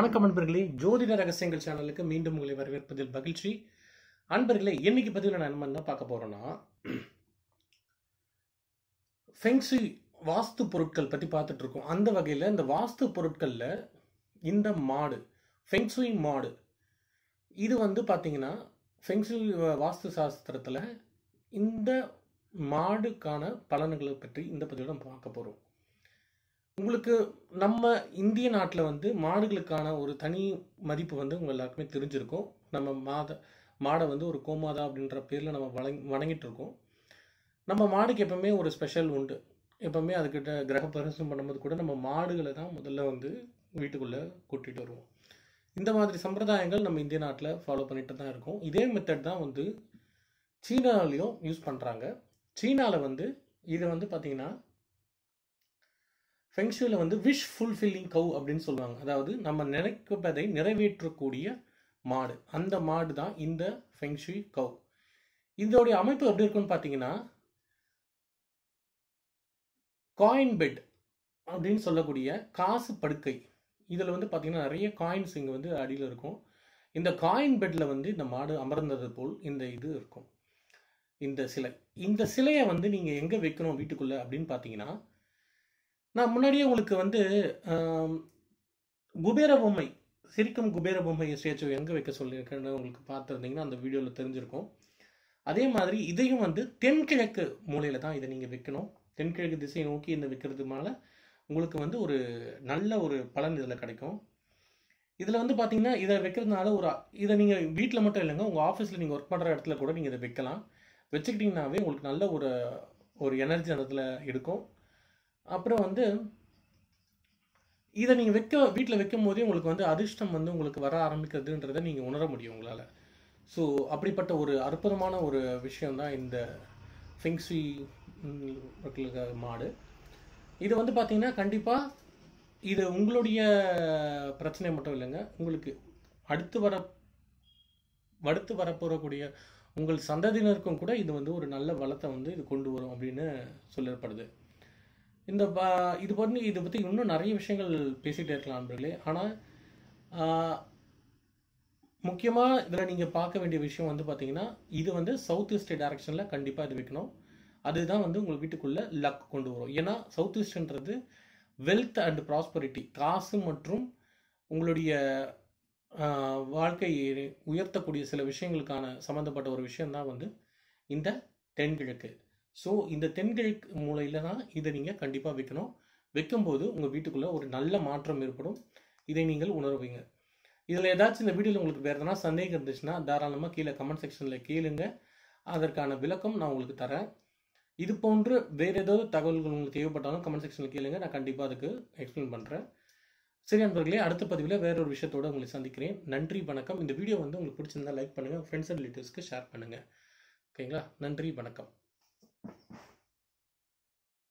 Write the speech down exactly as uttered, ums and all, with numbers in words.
வணக்கம் அன்பர்களே, ஜோதிட ரகசியங்கள் சேனலுக்கு மீண்டும் உங்களை வரவேற்பதில் மகிழ்ச்சி. அன்பர்களே, இன்னைக்கு பதிவில் நான் என்ன பார்க்க போறோம்னா, ஃபெங்ஷுய் வாஸ்து பொருட்கள் பற்றி பார்த்துட்டு இருக்கோம். அந்த வகையில் இந்த வாஸ்து பொருட்களில் இந்த மாடு, ஃபெங்ஷுய் மாடு, இது வந்து பார்த்தீங்கன்னா ஃபெங்ஷுய் வாஸ்து சாஸ்திரத்தில் இந்த மாடுக்கான பலன்களை பற்றி இந்த பதிவில் நம்ம பார்க்க போகிறோம். உங்களுக்கு நம்ம இந்திய நாட்டில் வந்து மாடுகளுக்கான ஒரு தனி மதிப்பு வந்து உங்கள் எல்லாருக்குமே தெரிஞ்சிருக்கும். நம்ம மாத மாடை வந்து ஒரு கோமாதா அப்படின்ற பேரில் நம்ம வணங் வணங்கிட்டு இருக்கோம். நம்ம மாடுக்கு எப்பவுமே ஒரு ஸ்பெஷல் உண்டு. எப்பவுமே அதுக்கிட்ட கிரக பிரவேசம் பண்ணும்போது கூட நம்ம மாடுகளை தான் முதல்ல வந்து வீட்டுக்குள்ளே கூட்டிகிட்டு வருவோம். இந்த மாதிரி சம்பிரதாயங்கள் நம்ம இந்திய நாட்டில் ஃபாலோ பண்ணிட்டு தான் இருக்கோம். இதே மெத்தட் தான் வந்து சீனாலையும் யூஸ் பண்ணுறாங்க. சீனாவில் வந்து இதை வந்து பார்த்திங்கன்னா ஃபெங்ஷுயில் வந்து விஷ் ஃபுல்ஃபில்லிங் கவ் அப்படின்னு சொல்லுவாங்க. அதாவது நம்ம நினைப்பதை நிறைவேற்றக்கூடிய மாடு, அந்த மாடு தான் இந்த ஃபெங்ஷுய் கவ். இதோடைய அமைப்பு எப்படி இருக்குன்னு பார்த்தீங்கன்னா, காயின் பெட் அப்படின்னு சொல்லக்கூடிய காசு படுக்கை. இதில் வந்து பார்த்தீங்கன்னா நிறைய காயின்ஸ் இங்கே வந்து அடியில் இருக்கும். இந்த காயின் பெட்டில் வந்து இந்த மாடு அமர்ந்தது போல் இந்த இது இருக்கும், இந்த சிலை. இந்த சிலையை வந்து நீங்கள் எங்கே வைக்கணும் வீட்டுக்குள்ளே அப்படின்னு பார்த்தீங்கன்னா, நான் முன்னாடியே உங்களுக்கு வந்து குபேர பொம்மை, சிரிக்கும் குபேர பொம்மை ஸ்டேச்சு எங்கே வைக்க சொல்லியிருக்கேன்னு உங்களுக்கு பார்த்துருந்தீங்கன்னா அந்த வீடியோவில் தெரிஞ்சிருக்கும். அதே மாதிரி இதையும் வந்து தென்கிழக்கு மூலையில் தான் இதை நீங்கள் வைக்கணும். தென்கிழக்கு திசையை நோக்கி இந்த வைக்கிறதுனால உங்களுக்கு வந்து ஒரு நல்ல ஒரு பலன் இதில் கிடைக்கும். இதில் வந்து பார்த்தீங்கன்னா இதை வைக்கிறதுனால ஒரு இதை நீங்கள் வீட்டில் மட்டும் இல்லைங்க, உங்கள் ஆஃபீஸில் நீங்கள் ஒர்க் பண்ணுற இடத்துல கூட நீங்கள் இதை வைக்கலாம். வச்சுக்கிட்டிங்கனாவே உங்களுக்கு நல்ல ஒரு ஒரு எனர்ஜி அந்த இடத்துல இருக்கும். அப்புறம் வந்து இதை நீங்கள் வைக்க வீட்டில் வைக்கும் போதே உங்களுக்கு வந்து அதிர்ஷ்டம் வந்து உங்களுக்கு வர ஆரம்பிக்கிறதுன்றதை நீங்கள் உணர முடியும் உங்களால். ஸோ அப்படிப்பட்ட ஒரு அற்புதமான ஒரு விஷயம்தான் இந்த ஃபெங்ஷுய் மாடு. இது வந்து பார்த்தீங்கன்னா கண்டிப்பாக இது உங்களுடைய பிரச்சனை மட்டும் இல்லைங்க, உங்களுக்கு அடுத்து வர அடுத்து வரப்போகக்கூடிய உங்கள் சந்ததியினருக்கும் கூட இது வந்து ஒரு நல்ல வளத்தை வந்து இது கொண்டு வரும் அப்படின்னு சொல்லப்படுது. இந்த இது பண்ணி இதை பற்றி இன்னும் நிறைய விஷயங்கள் பேசிகிட்டே இருக்கலாம் நண்பர்களே. ஆனால் முக்கியமாக இதில் நீங்கள் பார்க்க வேண்டிய விஷயம் வந்து பார்த்தீங்கன்னா, இது வந்து சவுத் ஈஸ்ட் டைரக்ஷனில் கண்டிப்பாக இது வைக்கணும். அதுதான் வந்து உங்கள் வீட்டுக்குள்ளே லக் கொண்டு வரும். ஏன்னா சவுத் ஈஸ்ட்ன்றது வெல்த் அண்ட் ப்ராஸ்பரிட்டி, காசு மற்றும் உங்களுடைய வாழ்க்கையை உயர்த்தக்கூடிய சில விஷயங்களுக்கான சம்மந்தப்பட்ட ஒரு விஷயந்தான் வந்து இந்த தென்கிழக்கு. ஸோ இந்த தென்கிழக்கு மூலையில் தான் இதை நீங்கள் கண்டிப்பாக வைக்கணும். வைக்கும்போது உங்கள் வீட்டுக்குள்ளே ஒரு நல்ல மாற்றம் ஏற்படும். இதை நீங்கள் உணர்வீங்க. இதில் ஏதாச்சும் இந்த வீடியோவில் உங்களுக்கு வேறு எதனா சந்தேகம் இருந்துச்சுன்னா தாராளமாக கீழே கமெண்ட் செக்ஷனில் கேளுங்க, அதற்கான விளக்கம் நான் உங்களுக்கு தரேன். இது போன்று வேறு ஏதாவது தகவல்கள் உங்களுக்கு தேவைப்பட்டாலும் கமெண்ட் செக்ஷனில் கேளுங்க, நான் கண்டிப்பாக அதுக்கு எக்ஸ்பிளைன் பண்ணுறேன். சரி நண்பர்களே, அடுத்த பதிவில் வேற ஒரு விஷயத்தோடு உங்களை சந்திக்கிறேன். நன்றி, வணக்கம். இந்த வீடியோ வந்து உங்களுக்கு பிடிச்சிருந்தா லைக் பண்ணுங்கள், ஃப்ரெண்ட்ஸ் அண்ட் ரிலேட்டிவ்ஸ்க்கு ஷேர் பண்ணுங்கள். ஓகேங்களா? நன்றி, வணக்கம்.